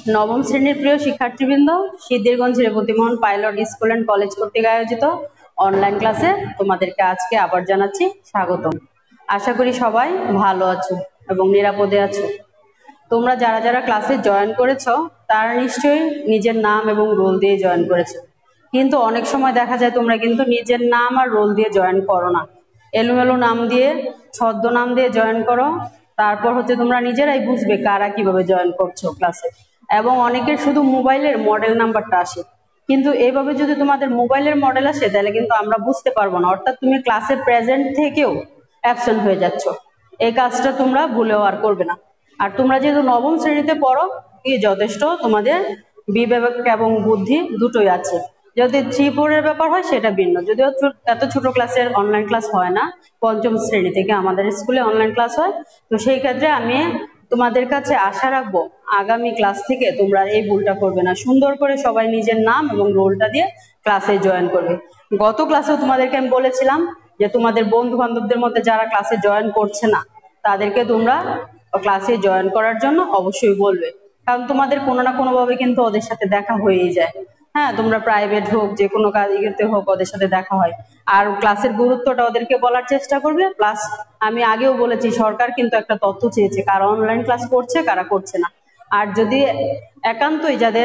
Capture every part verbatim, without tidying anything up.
নবম শ্রেণীর প্রিয় শিক্ষার্থীবৃন্দ, Siddhirganj Rebatimohan pilot school and college কর্তৃক আয়োজিত অনলাইন ক্লাসে তোমাদেরকে আজকে আবার জানাচ্ছি স্বাগতম। আশা করি সবাই ভালো আছো এবং নিরাপদে আছো। তোমরা যারা যারা ক্লাসে জয়েন করেছো তারা নিশ্চয়ই নিজের নাম এবং রোল দিয়ে জয়েন করেছো, কিন্তু অনেক সময় দেখা যায় তোমরা কিন্তু নিজের নাম আর রোল দিয়ে জয়েন করো না, এলোমেলো নাম দিয়ে ছদ্ম নাম দিয়ে জয়েন করো। তারপর হচ্ছে তোমরা নিজেরাই বুঝবে কারা কিভাবে জয়েন করছো ক্লাসে, এবং অনেকের শুধু মোবাইলের মডেল নাম্বারটা আসে, কিন্তু এইভাবে যদি তোমাদের মোবাইলের মডেল আসে তাহলে কিন্তু আমরা বুঝতে পারবো না, অর্থাৎ তুমি ক্লাসে প্রেজেন্ট থেকেও অ্যাবসেন্ট হয়ে যাচ্ছ। এই কাজটা তোমরা ভুলেও আর করবে না। আর তোমরা যেহেতু নবম শ্রেণীতে পড়ো, কি যথেষ্ট তোমাদের বিবেক এবং বুদ্ধি দুটোই আছে। যদি থ্রি ফোর এর ব্যাপার হয় সেটা ভিন্ন, যদিও এত ছোট ক্লাসের অনলাইন ক্লাস হয় না, পঞ্চম শ্রেণী থেকে আমাদের স্কুলে অনলাইন ক্লাস হয়। তো সেই ক্ষেত্রে আমি তোমাদের কাছে আশা রাখবো আগামী ক্লাস থেকে তোমরা এই ভুলটা করবে না, সুন্দর করে সবাই নিজের নাম এবং রোলটা দিয়ে ক্লাসে জয়েন করবে। গত ক্লাসেও তোমাদেরকে আমি বলেছিলাম যে তোমাদের বন্ধু বান্ধবদের মধ্যে যারা ক্লাসে জয়েন করছে না তাদেরকে তোমরা ক্লাসে জয়েন করার জন্য অবশ্যই বলবে, কারণ তোমাদের কোনো না কোনো ভাবে কিন্তু ওদের সাথে দেখা হয়েই যায়। হ্যাঁ, তোমরা প্রাইভেট হোক যে কোনো কাজে হোক ওদের সাথে দেখা হয়, আর ক্লাসের গুরুত্বটা ওদেরকে বলার চেষ্টা করবে। প্লাস আমি আগেও বলেছি সরকার কিন্তু একটা তথ্য চেয়েছে কারা অনলাইন ক্লাস করছে কারা করছে না। আর যদি একান্তই যাদের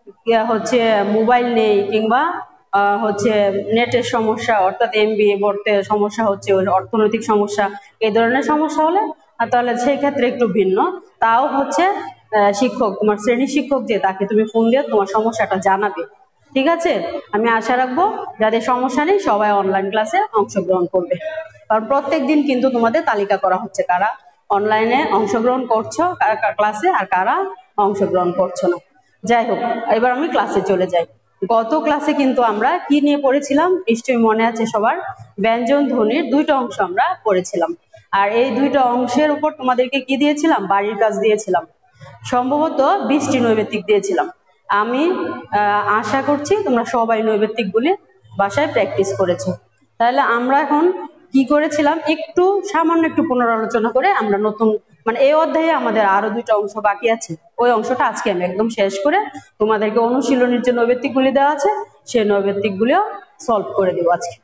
হচ্ছে মোবাইল নেই কিংবা হচ্ছে নেটের সমস্যা, অর্থাৎ এমবি ভরতে সমস্যা হচ্ছে, অর্থনৈতিক সমস্যা, এই ধরনের সমস্যা হলে তাহলে সেই ক্ষেত্রে একটু ভিন্ন। তাও হচ্ছে শিক্ষক, তোমার শ্রেণী শিক্ষক যে তাকে তুমি ফোন দিয়ে তোমার সমস্যাটা জানাবে, ঠিক আছে? আমি আশা রাখবো যাদের সমস্যা নেই সবাই অনলাইন ক্লাসে অংশগ্রহণ করবে, কারণ প্রত্যেক দিন কিন্তু তোমাদের তালিকা করা হচ্ছে কারা অনলাইনে অংশগ্রহণ করছো ক্লাসে আর কারা অংশগ্রহণ করছো না। যাই হোক, এবার আমি ক্লাসে চলে যাই। গত ক্লাসে কিন্তু আমরা কি নিয়ে পড়েছিলাম নিশ্চয়ই মনে আছে সবার, ব্যঞ্জন ধ্বনির দুইটা অংশ আমরা পড়েছিলাম। আর এই দুইটা অংশের উপর তোমাদেরকে কি দিয়েছিলাম, বাড়ির কাজ দিয়েছিলাম, সম্ভবত বিশটি নৈবেত্তিক দিয়েছিলাম। আমি আশা করছি তোমরা সবাই নৈবেত্তিক গুলি বাসায় প্র্যাকটিস করেছো। তাহলে আমরা এখন কি করেছিলাম একটু সামান্য একটু পুনরালোচনা করে আমরা নতুন মানে এই অধ্যায়ে আমাদের আরো দুইটা অংশ বাকি আছে, ওই অংশটা আজকে আমি একদম শেষ করে তোমাদেরকে অনুশীলনের যে নৈবেত্তিক গুলি দেওয়া আছে সেই নৈবেত্তিক গুলিও সলভ করে দেবো আজকে।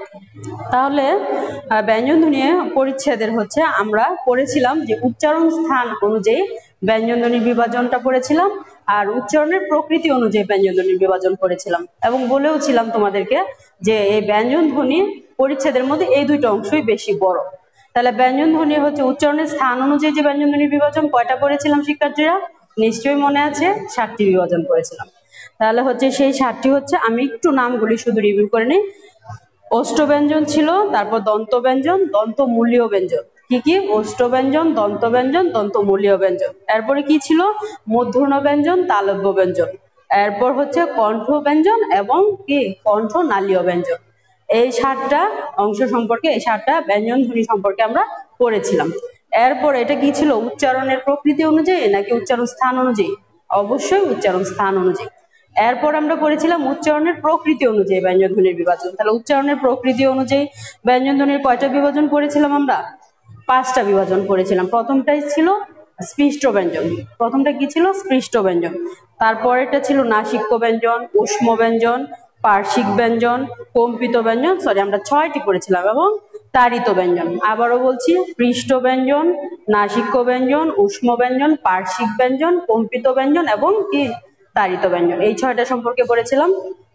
তাহলে ব্যঞ্জনধ্বনি পরিচ্ছেদের হচ্ছে আমরা পড়েছিলাম যে উচ্চারণ স্থান অনুযায়ী ব্যঞ্জনধ্বনির বিভাজনটা পড়েছিলাম, আর উচ্চারণের প্রকৃতি অনুযায়ী ব্যঞ্জনধ্বনির বিভাজন করেছিলাম, এবং বলেও ছিলাম তোমাদেরকে যে এই ব্যঞ্জনধ্বনি পরিচ্ছেদের মধ্যে এই দুইটা অংশই বেশি বড়। তাহলে ব্যঞ্জনধ্বনি হচ্ছে উচ্চারণের স্থান অনুযায়ী যে ব্যঞ্জনধ্বনির বিভাজন কয়টা করেছিলাম শিক্ষার্থীরা, নিশ্চয়ই মনে আছে ষাটটি বিভাজন করেছিলাম। তাহলে হচ্ছে সেই ষাটটি হচ্ছে, আমি একটু নামগুলি শুধু রিভিউ করে নিই। অষ্ট ব্যঞ্জন ছিল, তারপর দন্ত ব্যঞ্জন, দন্ত মূলীয় ব্যঞ্জন। কি কি? অষ্ট ব্যঞ্জন, দন্ত ব্যঞ্জন, দন্ত মূলীয় ব্যঞ্জন। এরপরে কি ছিল? মূর্ধন্য ব্যঞ্জন, তালব্য ব্যঞ্জন। এরপর হচ্ছে কণ্ঠ ব্যঞ্জন এবং কি কণ্ঠ নালীয় ব্যঞ্জন। এই সাতটা অংশ সম্পর্কে, এই সাতটা ব্যঞ্জন ধ্বনি সম্পর্কে আমরা পড়েছিলাম। এরপর এটা কি ছিল, উচ্চারণের প্রকৃতি অনুযায়ী নাকি উচ্চারণ স্থান অনুযায়ী? অবশ্যই উচ্চারণ স্থান অনুযায়ী। এরপর আমরা পড়েছিলাম উচ্চারণের প্রকৃতি অনুযায়ী ব্যঞ্জনধ্বনির বিভাজন। তাহলে উচ্চারণের প্রকৃতি অনুযায়ী ব্যঞ্জনধ্বনির কয়টা বিভাজন পড়েছিলাম আমরা? পাঁচটা বিভাজন পড়েছিলাম। প্রথমটাই ছিল স্পৃষ্ট ব্যঞ্জন। প্রথমটা কি ছিল? স্পৃষ্ট ব্যঞ্জন। তারপরেটা ছিল নাসিক্য ব্যঞ্জন, ঊষ্ম ব্যঞ্জন, পার্শ্বিক ব্যঞ্জন, কম্পিত ব্যঞ্জন, সরি আমরা ছয়টি পড়েছিলাম, এবং তাড়িত ব্যঞ্জন। আবারও বলছি, পৃষ্ঠ ব্যঞ্জন, নাসিক্য ব্যঞ্জন, ঊষ্ম ব্যঞ্জন, পার্শ্বিক ব্যঞ্জন, কম্পিত ব্যঞ্জন এবং কি তাড়িত ব্যঞ্জন। এই ছয়টা সম্পর্কে পড়েছিলাম।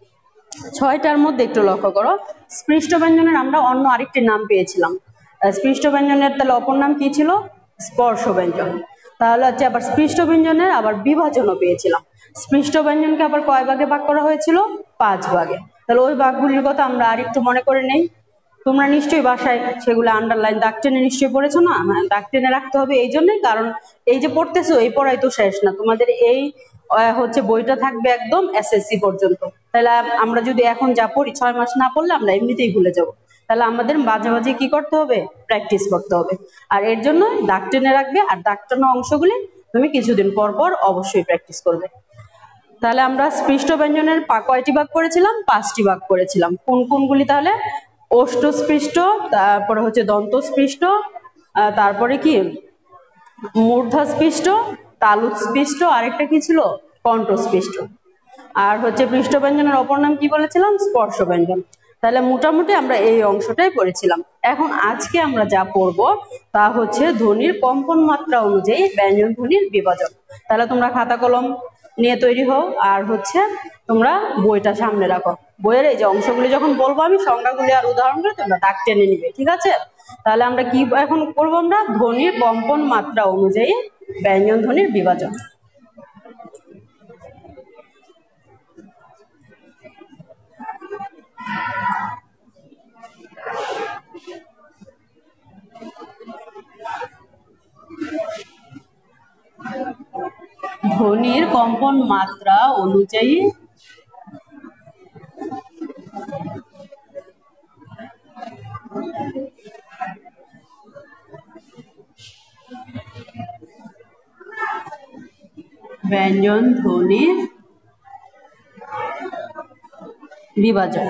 ছয়টার মধ্যে একটু লক্ষ্য করো, স্পৃষ্ট ব্যঞ্জনের আমরা অন্য আরেকটি নাম পেয়েছিলাম। স্পৃষ্ট ব্যঞ্জনের তাহলে অপর নাম কি ছিল? স্পর্শ ব্যঞ্জন। তাহলে হচ্ছে আবার স্পৃষ্ট ব্যঞ্জনের আবার বিভাজনও পেয়েছিলাম। স্পৃষ্ট ব্যঞ্জনকে আবার কয় ভাগে ভাগ করা হয়েছিল? পাঁচ ভাগে। তাহলে ওই ভাগগুলির কথা আমরা আর একটু মনে করে নেই। তোমরা নিশ্চয়ই বাসায় সেগুলো আন্ডারলাইন দাগ টেনে নিশ্চয়ই পড়েছো না? হ্যাঁ, দাগ টেনে রাখতে হবে এই জন্যই, কারণ এই যে পড়তেছো এই পড়াই তো শেষ না, তোমাদের এই হচ্ছে বইটা থাকবে একদম এসএসসি পর্যন্ত। তাহলে আমরা যদি এখন যা পড়ি ছয় মাস না পড়লে আমরা এমনিতেই ভুলে যাবো। তাহলে আমাদের মাঝে মাঝে কি করতে হবে? প্র্যাকটিস করতে হবে। আর এর জন্য দাগ টেনে রাখবে, আর দাগ টানা অংশগুলি তুমি কিছুদিন পর পর অবশ্যই প্র্যাকটিস করবে। তাহলে আমরা স্পৃষ্ট ব্যঞ্জনের কয়টি ভাগ করেছিলাম? পাঁচটি ভাগ করেছিলাম। কোন কোনগুলি? তাহলে অষ্টস্পৃষ্ট, তারপরে হচ্ছে দন্তস্পৃষ্ট, তারপরে কি মূর্ধস্পৃষ্ট, তালুস্পৃষ্ট, আরেকটা কি ছিল? কণ্ঠস্পৃষ্ট। আর হচ্ছে পৃষ্ঠ ব্যঞ্জনের অপর নাম কি বলেছিলাম? স্পর্শ ব্যঞ্জন। তাহলে মোটামুটি আমরা এই অংশটাই পড়েছিলাম। এখন আজকে আমরা যা পড়ব তা হচ্ছে ধ্বনির কম্পন মাত্রা অনুযায়ী ব্যঞ্জন ধ্বনির বিভাজন। তাহলে তোমরা খাতা কলম নিয়ে তৈরি হও, আর হচ্ছে তোমরা বইটা সামনে রাখো। বইয়ের এই যে অংশগুলি যখন বলবো আমি সংজ্ঞাগুলি আর উদাহরণগুলি তোমরা দাগ টেনে নিবে, ঠিক আছে? তাহলে আমরা কি এখন করবো? আমরা ধ্বনির কম্পন মাত্রা অনুযায়ী ব্যঞ্জন ধ্বনির বিভাজন। ধ্বনির কম্পন মাত্রা অনুযায়ী ব্যঞ্জন ধ্বনির বিভাজন।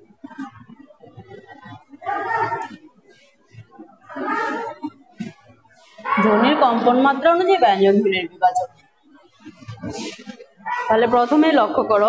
ধ্বনির কম্পন মাত্রা অনুযায়ী ব্যঞ্জন ধ্বনির বিভাজন। তাহলে প্রথমে লক্ষ্য করো,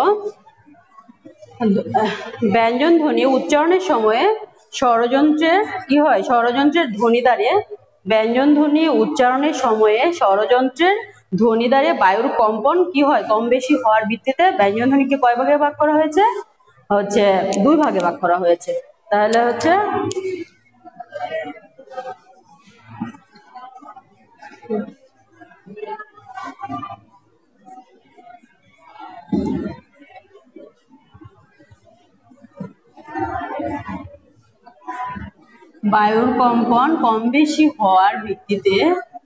ব্যঞ্জন ধ্বনি উচ্চারণের সময়ে স্বরযন্ত্রের কি হয়? স্বরযন্ত্রের ধ্বনি দ্বারে ব্যঞ্জন ধ্বনি উচ্চারণের সময়ে স্বরযন্ত্রের ধ্বনি দ্বারে বায়ুর কম্পন কি হয়? কম বেশি হওয়ার ভিত্তিতে ব্যঞ্জন ধ্বনিকে কয় ভাগে ভাগ করা হয়েছে? হচ্ছে দুই ভাগে ভাগ করা হয়েছে। তাহলে হচ্ছে বায়ুর কম্পন কম বেশি হওয়ার ভিত্তিতে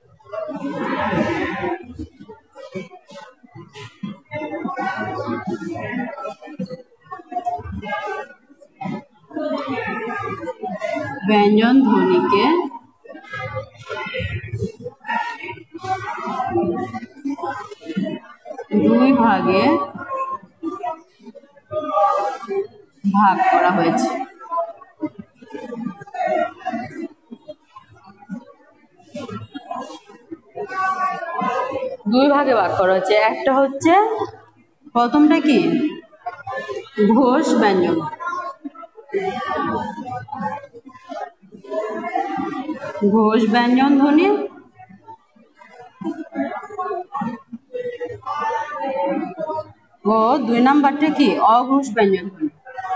ব্যঞ্জন ধ্বনিকে দুই ভাগে ভাগ করা হয়েছে। দুই ভাগে ভাগ করা হয়েছে। একটা হচ্ছে প্রথমটা কি? ঘোষ ব্যঞ্জন। ঘোষ ব্যঞ্জন ধ্বনি ও দুই নাম্বারটা কি? অঘোষ ব্যঞ্জন ধ্বনি।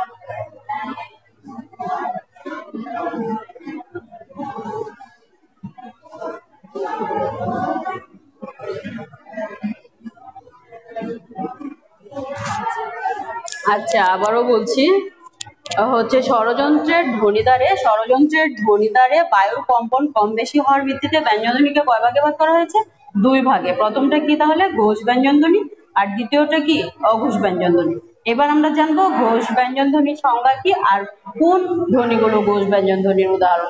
আচ্ছা, আবারও বলছি, হচ্ছে ষড়যন্ত্রের ধ্বনিদ্বারে ষড়যন্ত্রের ধ্বনিদ্বারে বায়ুর কম্পন কম বেশি হওয়ার ভিত্তিতে ব্যঞ্জন ধ্বনিকে কয় ভাগে ভাগ করা হয়েছে? দুই ভাগে। প্রথমটা কি তাহলে? ঘোষ ব্যঞ্জন ধ্বনি, আর দ্বিতীয়টা কি? অঘোষ ব্যঞ্জন ধ্বনি। এবার আমরা জানবো ঘোষ ব্যঞ্জন ধ্বনির সংজ্ঞা কি আর কোন ধ্বনিগুলো ঘোষ ব্যঞ্জন ধ্বনির উদাহরণ।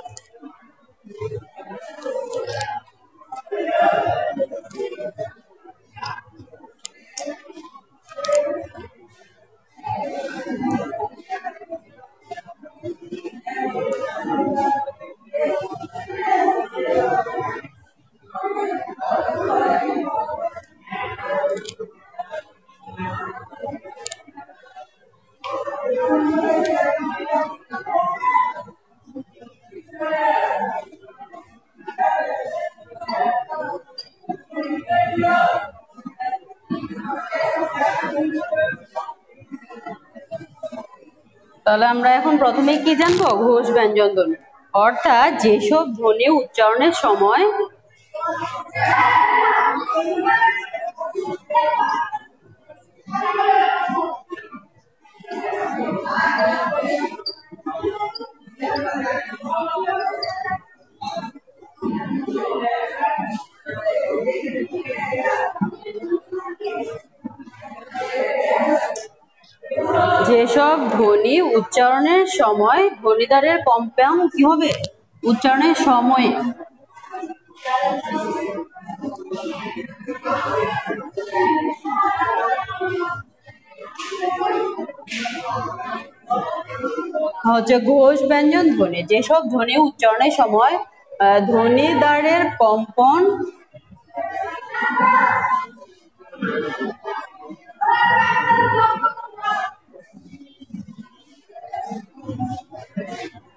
তাহলে আমরা এখন প্রথমে কি জানবো? ঘোষ ব্যঞ্জন ধ্বনি, অর্থাৎ যেসব ধ্বনি উচ্চারণের সময় যেসব ধ্বনি উচ্চারণের সময় ধ্বনিদ্বারের কম্পন কি হবে? উচ্চারণের সময় হচ্ছে ঘোষ ব্যঞ্জন ধ্বনি। যেসব ধ্বনি উচ্চারণের সময় ধ্বনিদ্বারের কম্পন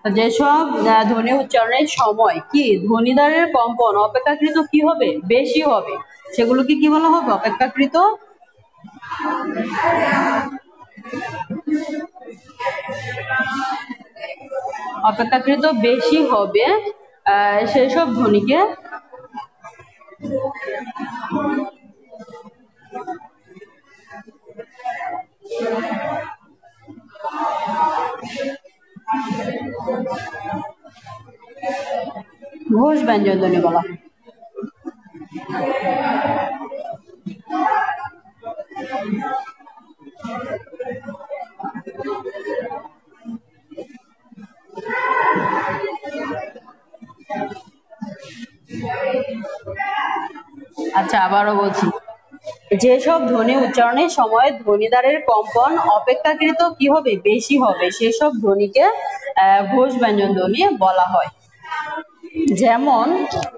যেসব ধ্বনি উচ্চারণের সময় কি ধ্বনিদ্বারের কম্পন অপেক্ষাকৃত কি হবে বেশি হবে সেগুলোকে কি বলা হবে অপেক্ষাকৃত অপেক্ষাকৃত বেশি হবে সেসব ধ্বনিকে ঘোষ ব্যঞ্জন ধ্বনি বলা হয়। আচ্ছা আবারও বলছি যেসব ধ্বনি উচ্চারণের সময় ধ্বনিদ্বারের কম্পন অপেক্ষাকৃত কি হবে বেশি হবে সেসব ধ্বনিকে ঘোষ ব্যঞ্জন ধ্বনি বলা হয়। যেমন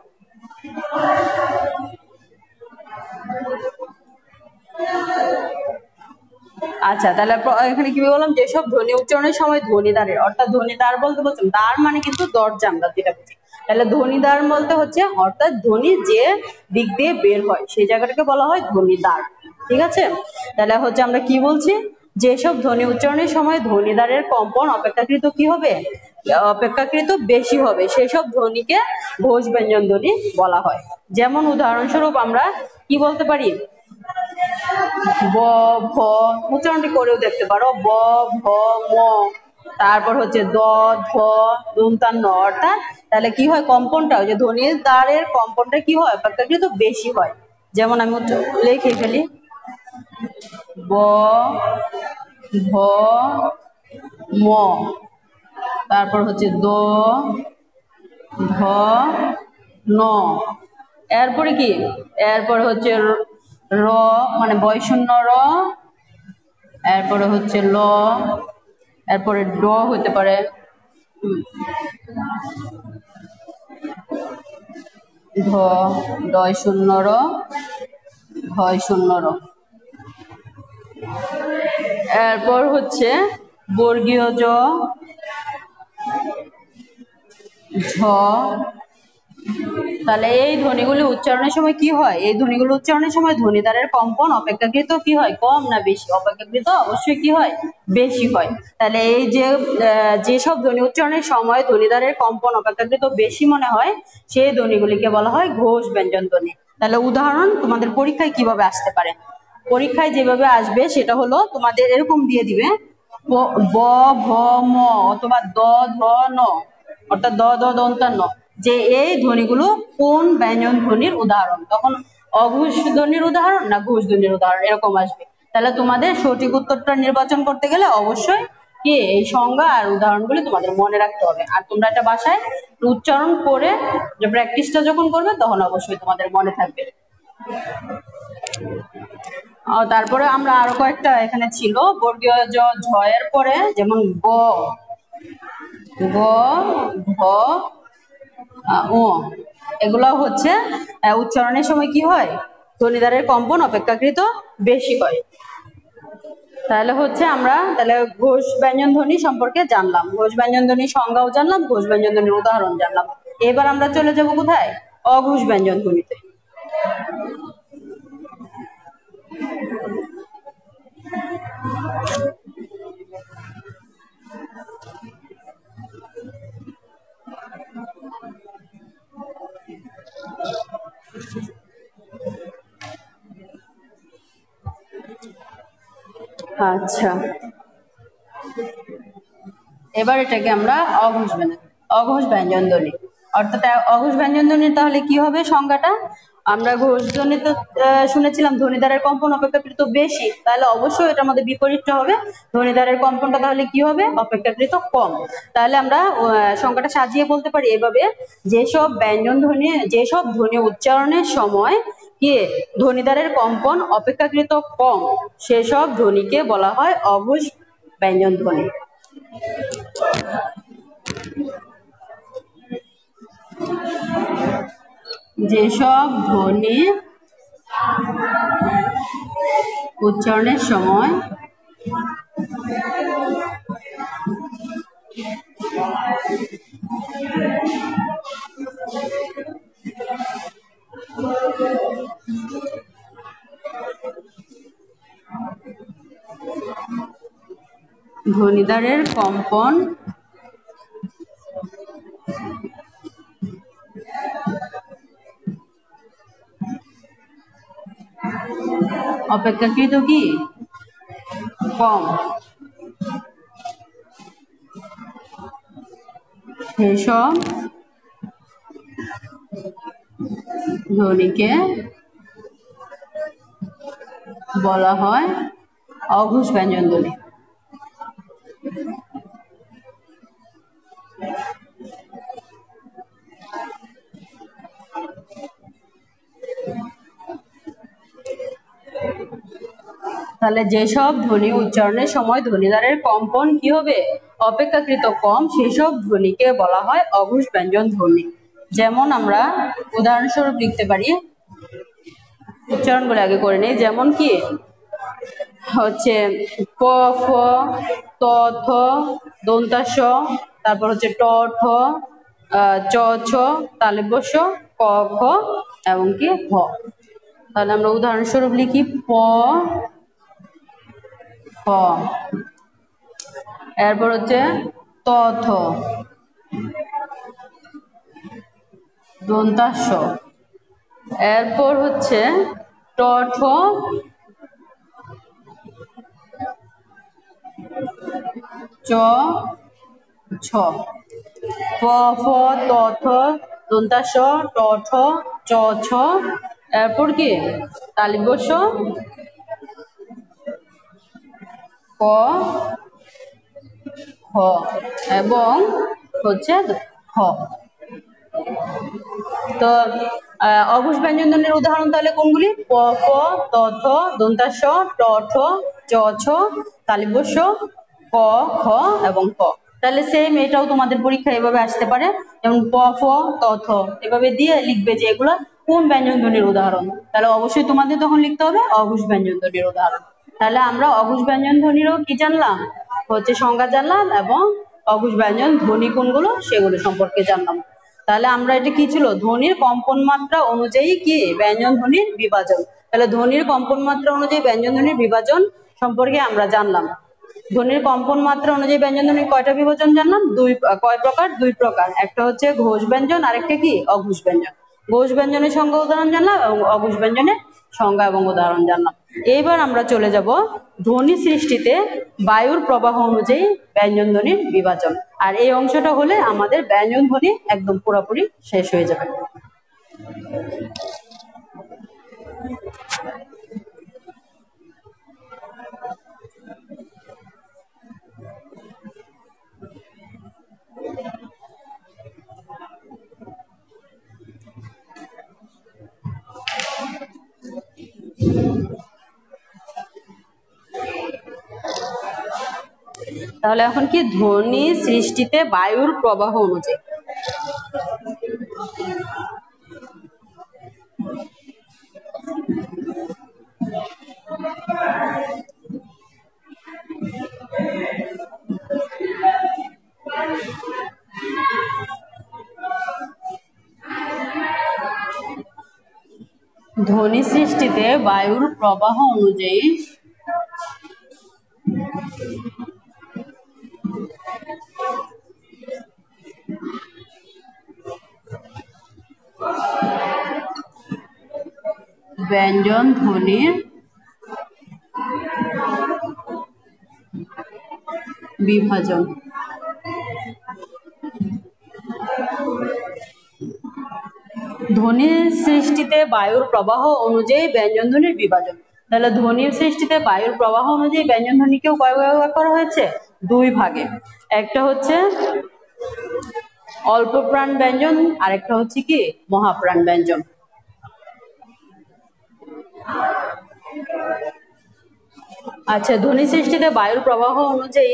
আচ্ছা তাহলে এখানে কি বললাম যেসব ধ্বনি উচ্চারণের সময় ধ্বনিদ্বারের অর্থাৎ ধ্বনিদ্বার বলতে বলছেন দ্বার মানে কিন্তু দরজা আমরা যেটা বুঝি তাহলে ধ্বনিদ্বার বলতে হচ্ছে অর্থাৎ ধ্বনি যে দিক দিয়ে বের হয় সেই জায়গাটাকে বলা হয় ধ্বনিদ্বার। ঠিক আছে তাহলে হচ্ছে আমরা কি বলছি যেসব ধ্বনি উচ্চারণের সময় ধ্বনিদ্বারের কম্পন অপেক্ষাকৃত কি হবে অপেক্ষাকৃত বেশি হবে সেসব ধ্বনিকে ঘোষ ব্যঞ্জন ধ্বনি বলা হয়। যেমন উদাহরণস্বরূপ আমরা কি বলতে পারি ব ভ উচ্চারণটি করেও দেখতে পারো ব ভ ম তারপর হচ্ছে দ ধ দন্তান ন অর্থাৎ তাহলে কি হয় কম্পনটা যে ধ্বনির দ্বারের কম্পনটা কি হয় অপেক্ষাকৃত বেশি হয়। যেমন আমি লিখে ফেলি ব ভ ম তারপর হচ্ছে দ ধ ন এরপরে কি এরপরে হচ্ছে র মানে বয়শূন্য র এরপরে হচ্ছে ল এরপরে ড হতে পারে ধ ডয় শূন্য র হয় শূন্য র এরপর হচ্ছে বর্গীয় জ ঝ তাহলে এই ধ্বনিগুলি উচ্চারণের সময় কি হয় এই ধ্বনিগুলো উচ্চারণের সময় ধ্বনিদ্বারের কম্পন অপেক্ষাকৃত কি হয় কম না বেশি অপেক্ষাকৃত অবশ্যই কি হয় বেশি হয়। তাহলে এই যে যেসব ধ্বনি উচ্চারণের সময় ধ্বনিদ্বারের কম্পন অপেক্ষাকৃত বেশি মনে হয় সেই ধ্বনিগুলিকে বলা হয় ঘোষ ব্যঞ্জন ধ্বনি। তাহলে উদাহরণ তোমাদের পরীক্ষায় কিভাবে আসতে পারে পরীক্ষায় যেভাবে আসবে সেটা হলো তোমাদের এরকম দিয়ে দিবে ব ভ ম অথবা দ ধ ন অর্থাৎ দ দ দন্তান্ন যে এই ধ্বনিগুলো কোন ব্যঞ্জন ধ্বনির উদাহরণ তখন অঘোষ ধ্বনির উদাহরণ না ঘোষ ধ্বনির উদাহরণ এরকম আসবে। তাহলে তোমাদের সঠিক উত্তরটা নির্বাচন করতে গেলে অবশ্যই কি এই সংজ্ঞা আর উদাহরণগুলি তোমাদের মনে রাখতে হবে আর তোমরা একটা বাসায় উচ্চারণ করে যে প্র্যাকটিসটা যখন করবে তখন অবশ্যই তোমাদের মনে থাকবে। তারপরে আমরা আরো কয়েকটা এখানে ছিল বর্গীয় জ ঝ এর পরে যেমন গ গ ঘ ও এগুলো হচ্ছে উচ্চারণের সময় কি হয় ধ্বনিদ্বারের কম্পন অপেক্ষাকৃত বেশি হয়। তাহলে হচ্ছে আমরা তাহলে ঘোষ ব্যঞ্জন ধ্বনি সম্পর্কে জানলাম ঘোষ ব্যঞ্জন ধ্বনির সংজ্ঞাও জানলাম ঘোষ ব্যঞ্জন ধ্বনির উদাহরণ জানলাম। এবার আমরা চলে যাব কোথায় অঘোষ ব্যঞ্জন ধ্বনিতে। আচ্ছা এবার এটাকে আমরা অঘোষ ব্যঞ্জন অঘোষ ব্যঞ্জন ধ্বনি অর্থাৎ অঘোষ ব্যঞ্জন ধ্বনির তাহলে কি হবে সংজ্ঞাটা আমরা ঘোষ ধ্বনি তো শুনেছিলাম ধ্বনিদ্বারের কম্পন অপেক্ষাকৃত বেশি তাহলে অবশ্যই এটার মধ্যে বিপরীতটা হবে ধ্বনিদ্বারের কম্পনটা তাহলে কি হবে অপেক্ষাকৃত কম। তাহলে আমরা সংজ্ঞাটা সাজিয়ে বলতে পারি এভাবে যেসব ব্যঞ্জন ধ্বনি যেসব ধ্বনি উচ্চারণের সময় কি ধ্বনিদ্বারের কম্পন অপেক্ষাকৃত কম সেসব ধ্বনিকে বলা হয় অঘোষ ব্যঞ্জন ধ্বনি। যেসব ধ্বনি উচ্চারণের সময় ধ্বনিদ্বারের কম্পন অপেক্ষাকৃত কি কম, সেসব ধ্বনিকে বলা হয় অঘোষ ব্যঞ্জন ধ্বনি। তাহলে যেসব ধ্বনি উচ্চারণের সময় ধ্বনিদ্বারের কম্পন কি হবে অপেক্ষাকৃত কম, সেসব ধ্বনিকে বলা হয় অঘোষ ব্যঞ্জন ধ্বনি। যেমন আমরা উদাহরণস্বরূপ লিখতে পারি, উচ্চারণগুলো আগে করে নেই। যেমন কি হচ্ছে ক ফ ত থ দন্তাস, তারপর হচ্ছে ট ঠ চ ছ তালব্য শ ক খ এবং কি হ। তাহলে আমরা উদাহরণস্বরূপ লিখি প হ, এরপর হচ্ছে ত থ দন্তাস, এরপর হচ্ছে ট ঠ চ ছ, প ফ ত থ দন্তাস ট ঠ চ ছ, এরপর কি তালব্য শ ক খ এবং হচ্ছে হ। তো অঘোষ ব্যঞ্জন ধ্বনির উদাহরণ তাহলে কোনগুলি? প ফ ত থ দন্তাস ট ঠ চ ছ তালব্য শ ক খ এবং ক। তাহলে সেম এটাও তোমাদের পরীক্ষা এভাবে আসতে পারে, যেমন প ফ ত থ এভাবে দিয়ে লিখবে যে এগুলো কোন ব্যঞ্জন ধ্বনির উদাহরণ। তাহলে অবশ্যই তোমাদের তখন লিখতে হবে অঘোষ ব্যঞ্জন ধ্বনির উদাহরণ। তাহলে আমরা অঘোষ ব্যঞ্জন ধ্বনিরও কি জানলাম, হচ্ছে সংজ্ঞা জানলাম এবং অঘোষ ব্যঞ্জন ধ্বনি কোনগুলো সেগুলো সম্পর্কে জানলাম। তাহলে আমরা এটা কি ছিল, ধ্বনির কম্পন মাত্রা অনুযায়ী কি ব্যঞ্জন ধ্বনির বিভাজন। তাহলে ধ্বনির কম্পন মাত্রা অনুযায়ী ব্যঞ্জন ধ্বনির বিভাজন সম্পর্কে আমরা জানলাম। ধ্বনির কম্পন মাত্রা অনুযায়ী ব্যঞ্জন ধ্বনির কয়টা বিভাজন জানলাম? দুই কয় প্রকার? দুই প্রকার। একটা হচ্ছে ঘোষ ব্যঞ্জন, আরেকটা কি অঘোষ ব্যঞ্জন। ঘোষ ব্যঞ্জনের সংজ্ঞা উদাহরণ জানলাম এবং অঘোষ ব্যঞ্জনের সংজ্ঞা এবং উদাহরণ জানলাম। এইবার আমরা চলে যাব ধ্বনি সৃষ্টিতে বায়ুর প্রবাহ অনুযায়ী ব্যঞ্জন ধ্বনির বিভাজন। আর এই অংশটা হলে আমাদের ব্যঞ্জন ধ্বনি একদম পুরোপুরি শেষ হয়ে যাবে। তাহলে এখন কি ধ্বনি সৃষ্টিতে বায়ুর প্রবাহ অনুযায়ী। ধ্বনি সৃষ্টিতে বায়ুর প্রবাহ অনুযায়ী ব্যঞ্জন ধ্বনির বিভাজন। ধ্বনি সৃষ্টিতে বায়ুর প্রবাহ অনুযায়ী ব্যঞ্জন ধ্বনির বিভাজন। তাহলে ধ্বনির সৃষ্টিতে বায়ুর প্রবাহ অনুযায়ী ব্যঞ্জন ধ্বনিকেও কয় ভাগ করা হয়েছে? দুই ভাগে। একটা হচ্ছে অল্প প্রাণ ব্যঞ্জন, আরেকটা হচ্ছে কি মহাপ্রাণ ব্যঞ্জন। আচ্ছা, ধ্বনি সৃষ্টিতে বায়ুর প্রবাহ অনুযায়ী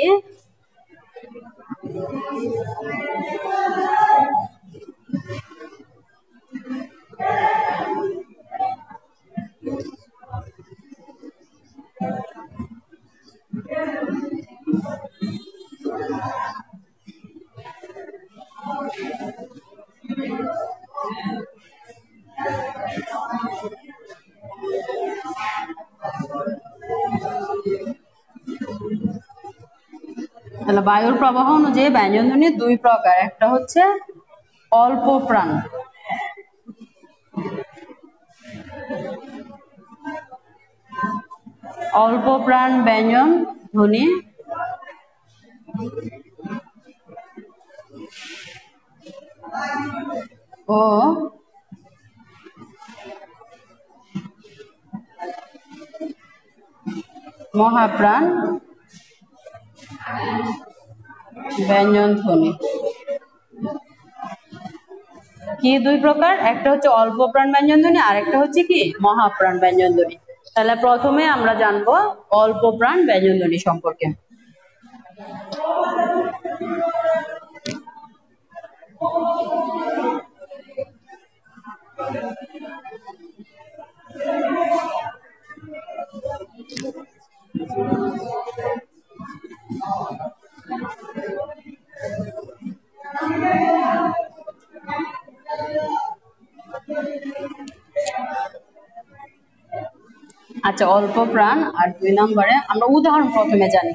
তাহলে বায়ুর প্রবাহ অনুযায়ী ব্যঞ্জন ধ্বনি দুই প্রকার, একটা হচ্ছে অল্প প্রাণ, অল্প প্রাণ ব্যঞ্জন ধ্বনি ও মহাপ্রাণ ব্যঞ্জন ধ্বনি। কি দুই প্রকার, একটা হচ্ছে অল্প প্রাণ ব্যঞ্জন ধ্বনি আর একটা হচ্ছে কি মহাপ্রাণ ব্যঞ্জন ধ্বনি। তাহলে প্রথমে আমরা জানবো অল্প প্রাণ ব্যঞ্জন ধ্বনি সম্পর্কে। আচ্ছা, অল্প প্রাণ আর দুই নম্বরে আমরা উদাহরণ প্রথমে জানি।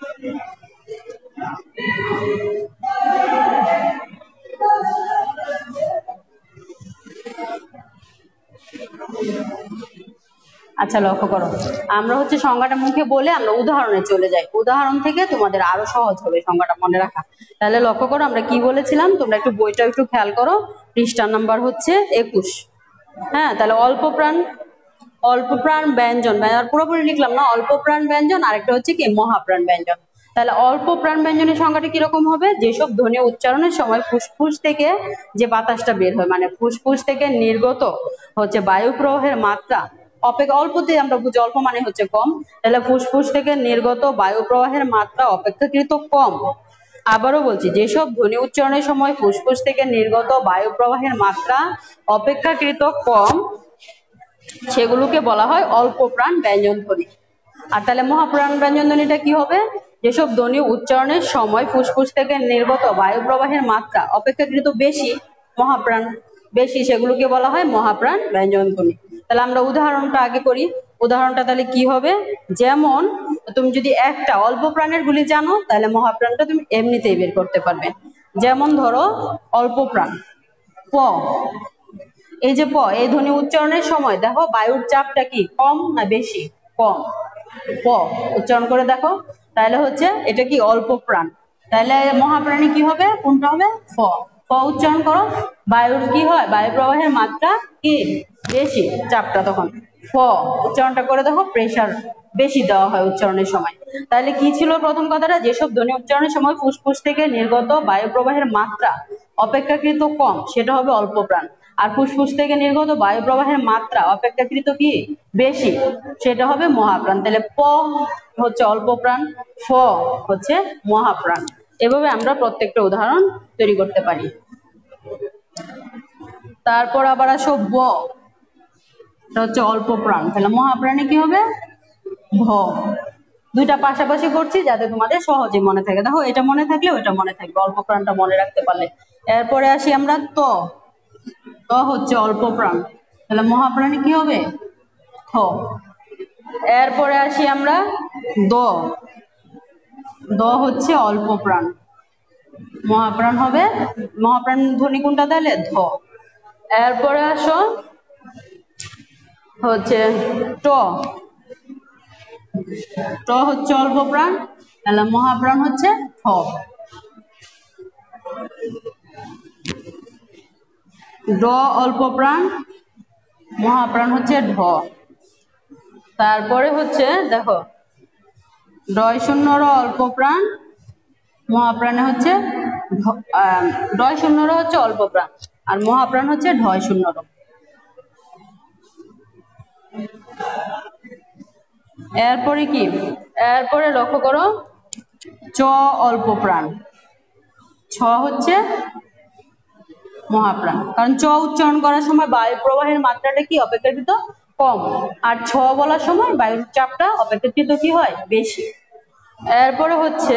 আচ্ছা লক্ষ্য করো, আমরা হচ্ছে সংজ্ঞাটা মুখে বলে আমরা উদাহরণে চলে যাই, উদাহরণ থেকে তোমাদের আরো সহজ হবে সংজ্ঞাটা মনে রাখা। তাহলে লক্ষ্য করো আমরা কি বলেছিলাম, তোমরা একটু বইটা একটু খেয়াল করো, পৃষ্ঠার নাম্বার হচ্ছে একুশ। হ্যাঁ, তাহলে অল্প প্রাণ, অল্প প্রাণ ব্যঞ্জন, পুরোপুরি লিখলাম না, অল্প প্রাণ ব্যঞ্জন আরেকটা হচ্ছে কি মহাপ্রাণ ব্যঞ্জন। তাহলে অল্প প্রাণ ব্যঞ্জনের সংখ্যাটা কিরকম হবে, যেসব ধ্বনি উচ্চারণের সময় ফুসফুস থেকে যে বাতাসটা বের হয়, মানে ফুসফুস থেকে নির্গত হচ্ছে বায়ু প্রবাহের মাত্রা অপেক্ষা, অল্পতে আমরা বুঝি অল্প মানে হচ্ছে কম, তাহলে ফুসফুস থেকে নির্গত বায়ু প্রবাহের মাত্রা অপেক্ষাকৃত কম। আবারও বলছি, যেসব ধ্বনি উচ্চারণের সময় ফুসফুস থেকে নির্গত বায়ু প্রবাহের মাত্রা অপেক্ষাকৃত কম সেগুলোকে বলা হয় অল্প প্রাণ ব্যঞ্জন ধ্বনি। আর তাহলে মহাপ্রাণ ব্যঞ্জন ধ্বনিটা কি হবে, যেসব ধ্বনি উচ্চারণের সময় ফুসফুস থেকে নির্গত বায়ু প্রবাহের মাত্রা অপেক্ষাকৃত বেশি, মহাপ্রাণ বেশি, সেগুলোকে বলা হয় মহাপ্রাণ ব্যঞ্জন ধ্বনি। তাহলে আমরা উদাহরণটা আগে করি। উদাহরণটা তাহলে কি হবে, যেমন তুমি যদি একটা অল্প প্রাণের গুলি জানো তাহলে মহাপ্রাণটা তুমি এমনিতেই বের করতে পারবে। যেমন ধরো অল্প প্রাণ প, এই যে প, এই ধ্বনি উচ্চারণের সময় দেখো বায়ুর চাপটা কি কম না বেশি, কম, প উচ্চারণ করে দেখো, তাহলে হচ্ছে এটা কি অল্প প্রাণ। তাহলে মহাপ্রাণী কি হবে, কোনটা হবে, ফ, প উচ্চারণ করো, বায়ুর কি হয়, বায়ু প্রবাহের মাত্রা কি বেশি, চাপটা তখন, ফ উচ্চারণটা করে দেখো, প্রেসার বেশি দেওয়া হয় উচ্চারণের সময়। তাহলে কি ছিল প্রথম কথাটা, যেসব ধ্বনি উচ্চারণের সময় ফুসফুস থেকে নির্গত বায়ু প্রবাহের মাত্রা অপেক্ষাকৃত কম সেটা হবে অল্প প্রাণ, আর ফুসফুস থেকে নির্গত বায়ু প্রবাহের মাত্রা অপেক্ষাকৃত কি বেশি সেটা হবে মহাপ্রাণ। তাহলে প হচ্ছে অল্প প্রাণ, ফ হচ্ছে মহাপ্রাণ। এভাবে আমরা প্রত্যেকটা উদাহরণ তৈরি করতে পারি। তারপর আবার আসো ব, এটা হচ্ছে অল্প প্রাণ, তাহলে মহাপ্রাণে কি হবে, ভ। দুইটা পাশাপাশি করছি যাতে তোমাদের সহজে মনে থাকে, দেখো এটা মনে থাকলে ওইটা মনে থাকবে, অল্প প্রাণটা মনে রাখতে পারলে। এরপরে আসি আমরা ত, ত হচ্ছে অল্প প্রাণ, তাহলে মহাপ্রাণে কি হবে, থ। এরপরে আসি আমরা দ, দ হচ্ছে অল্প প্রাণ, মহাপ্রাণ হবে, মহাপ্রাণ ধ্বনি কোনটা তাহলে ধ। এরপরে আসো হচ্ছে ট, ট হচ্ছে অল্প প্রাণ, তাহলে মহাপ্রাণ হচ্ছে ঠ। ড অল্প প্রাণ, মহাপ্রাণ হচ্ছে ঢ। তারপরে হচ্ছে দেখো ডয় শূন্য র অল্প প্রাণ, মহাপ্রাণে হচ্ছে ডয় শূন্য র হচ্ছে অল্প প্রাণ আর মহাপ্রাণ হচ্ছে ঢয় শূন্য র। এরপরে কি, এরপরে লক্ষ্য করো চ অল্প প্রাণ, ছ হচ্ছে মহাপ্রাণ, কারণ চ উচ্চারণ করার সময় বায়ু প্রবাহের মাত্রাটা কি অপেক্ষাকৃত কম, আর ছ বলার সময় বায়ুর চাপটা অপেক্ষাকৃত কি হয় বেশি। এরপরে হচ্ছে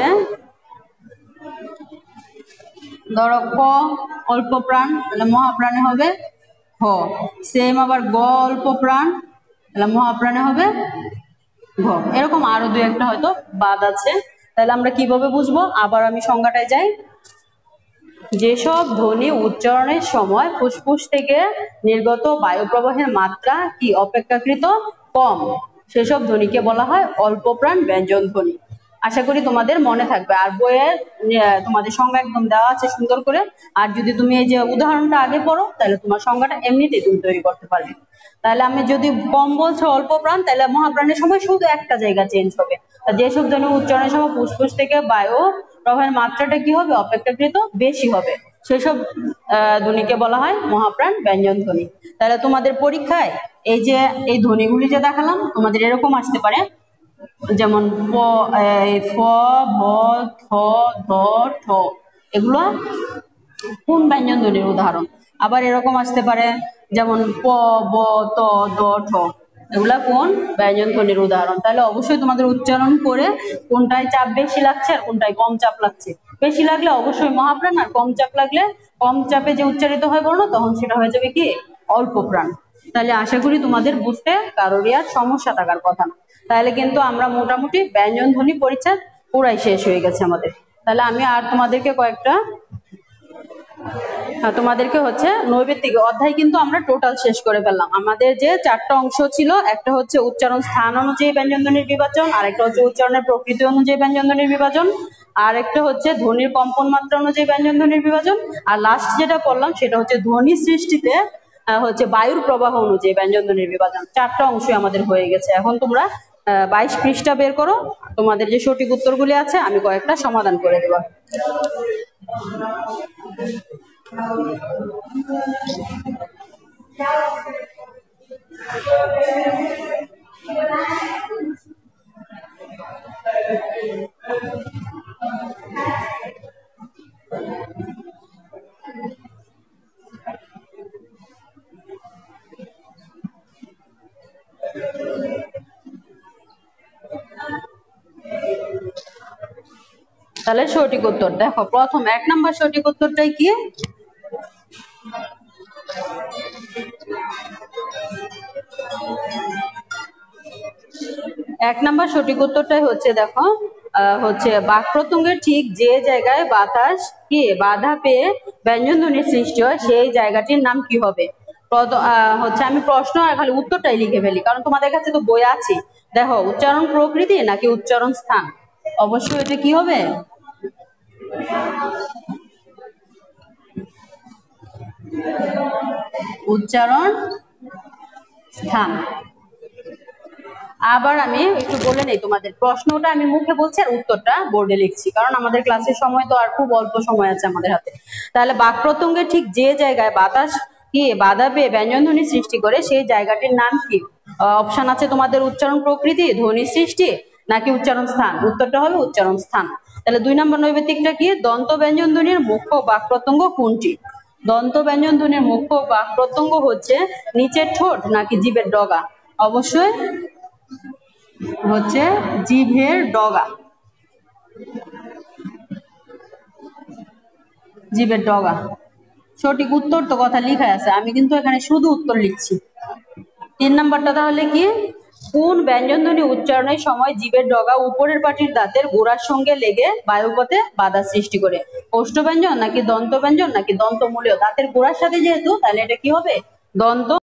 ধরো ক অল্প প্রাণ, তাহলে মহাপ্রাণে হবে হ। সেম আবার গ অল্প প্রাণ, তাহলে মহাপ্রাণে হবে ঘ। এরকম আরো দুই একটা হয়তো বাদ আছে, তাহলে আমরা কিভাবে বুঝবো? আবার আমি সংজ্ঞাটায় যাই। যেসব ধ্বনি উচ্চারণের সময় ফুসফুস থেকে নির্গত বায়ু প্রবাহের মাত্রা কি অপেক্ষাকৃত কম, সেসব ধ্বনিকে বলা হয় অল্পপ্রাণ ব্যঞ্জন ধ্বনি। আশা করি তোমাদের মনে থাকবে। আর বইয়ে তোমাদের সংজ্ঞা একদম দেওয়া আছে সুন্দর করে। আর যদি তুমি এই যে উদাহরণটা আগে পড়ো তাহলে তোমার সংজ্ঞাটা এমনিতেই তুমি তৈরি করতে পারবে। তাহলে আমি যদি কম বলছো অল্প প্রাণ, তাহলে মহাপ্রাণের সময় শুধু একটা জায়গা চেঞ্জ হবে। যেসব ধ্বনি উচ্চারণের সময় ফুসফুস থেকে বায়ু প্রবাহের মাত্রাটা কি হবে? অপেক্ষাকৃত বেশি হবে, সেসব ধ্বনিকে বলা হয় মহাপ্রাণ ব্যঞ্জন ধ্বনি। তাহলে তোমাদের পরীক্ষায় এই যে এই ধ্বনিগুলি যে দেখালাম, তোমাদের এরকম আসতে পারে, যেমন প, ফ, ভ, থ, ধ, ঠ, এগুলো কোন ব্যঞ্জন ধ্বনির উদাহরণ? আবার এরকম আসতে পারে যেমন প, ব, ত, দ, ঠ, এগুলা কোন ব্যঞ্জন ধ্বনির উদাহরণ? তাহলে অবশ্যই তোমাদের উচ্চারণ করে কোনটায় চাপ বেশি লাগছে আর কোনটায় কম চাপ লাগছে। বেশি লাগলে অবশ্যই মহাপ্রাণ, আর কম চাপ লাগলে কম চাপে যে উচ্চারিত হয় বর্ণ তখন সেটা হয়ে যাবে কি অল্প প্রাণ। তাহলে আশা করি তোমাদের বুঝতে কারোরই আর সমস্যা থাকার কথা না। তাহলে কিন্তু আমরা মোটামুটি ব্যঞ্জন ধ্বনি পরীক্ষা পুরাই শেষ হয়ে গেছে আমাদের। তাহলে আমি আর তোমাদেরকে কয়েকটা তোমাদেরকে হচ্ছে নৈবেত্তিক অধ্যায় কিন্তু আমরা টোটাল শেষ করে ফেললাম। আমাদের যে চারটা অংশ ছিল, একটা হচ্ছে উচ্চারণ স্থান অনুযায়ী ব্যঞ্জন ধ্বনির বিভাজন, আর একটা হচ্ছে উচ্চারণের প্রকৃতি অনুযায়ী ব্যঞ্জন ধ্বনির বিভাজন, আর একটা হচ্ছে ধ্বনির কম্পন মাত্রা অনুযায়ী ব্যঞ্জন ধ্বনির বিভাজন, আর লাস্ট যেটা করলাম সেটা হচ্ছে ধ্বনি সৃষ্টিতে হচ্ছে বায়ুর প্রবাহ অনুযায়ী ব্যঞ্জন ধ্বনির বিভাজন। চারটা অংশই আমাদের হয়ে গেছে। এখন তোমরা আহ বাইশ পৃষ্ঠা বের করো, তোমাদের যে সঠিক উত্তরগুলি আছে আমি কয়েকটা সমাধান করে দেব। তাহলে সঠিক উত্তর দেখো, প্রথম এক নাম্বার সঠিক উত্তরটাই কি? এক নাম্বার সঠিক উত্তরটাই হচ্ছে দেখো হচ্ছে বাক প্রত্যঙ্গের ঠিক যে জায়গায় বাতাস কি বাধা পেয়ে ব্যঞ্জন ধ্বনির সৃষ্টি হয় সেই জায়গাটির নাম কি হবে? হচ্ছে আমি প্রশ্ন আর খালি উত্তরটাই লিখে ফেলি, কারণ তোমাদের কাছে তো বই আছে। দেখো, উচ্চারণ প্রকৃতি নাকি উচ্চারণ স্থান? অবশ্যই এটা কি হবে? উচ্চারণ স্থান। আবার আমি একটু বলে নেই, তোমাদের প্রশ্নটা আমি মুখে বলছি আর উত্তরটা বোর্ডে লিখছি, কারণ আমাদের ক্লাসের সময় তো আর খুব অল্প সময় আছে আমাদের হাতে। তাহলে বাক প্রত্যঙ্গের ঠিক যে জায়গায় বাতাস কি বাধা পেয়ে ব্যঞ্জন ধ্বনি সৃষ্টি করে সেই জায়গাটির নাম কি? অপশন আছে তোমাদের উচ্চারণ প্রকৃতি, ধ্বনি সৃষ্টি নাকি উচ্চারণ স্থান। উত্তরটা হবে উচ্চারণ স্থান। তাহলে দুই নম্বর নৈবেতিকটা কি? দন্ত ব্যঞ্জন ধ্বনির মুখ্য বাক প্রত্যঙ্গ কোনটি? দন্ত ব্যঞ্জন ধ্বনির মুখ্য বাক প্রত্যঙ্গ হচ্ছে নিচের ঠোঁট নাকি জিভের ডগা? অবশ্যই হচ্ছে জিভের ডগা। জিভের ডগা সঠিক উত্তর। তো কথা লিখা আছে, আমি কিন্তু এখানে শুধু উত্তর লিখছি। তিন নাম্বারটা তাহলে কি? কোন ব্যঞ্জন ধ্বনি উচ্চারণের সময় জিভের ডগা উপরের পাটির দাঁতের গোড়ার সঙ্গে লেগে বায়ুপথে বাধা সৃষ্টি করে? ওষ্ঠ ব্যঞ্জন নাকি দন্ত ব্যঞ্জন নাকি দন্তমূলীয়? দাঁতের গোড়ার সাথে যেহেতু, তাহলে এটা কি হবে? দন্ত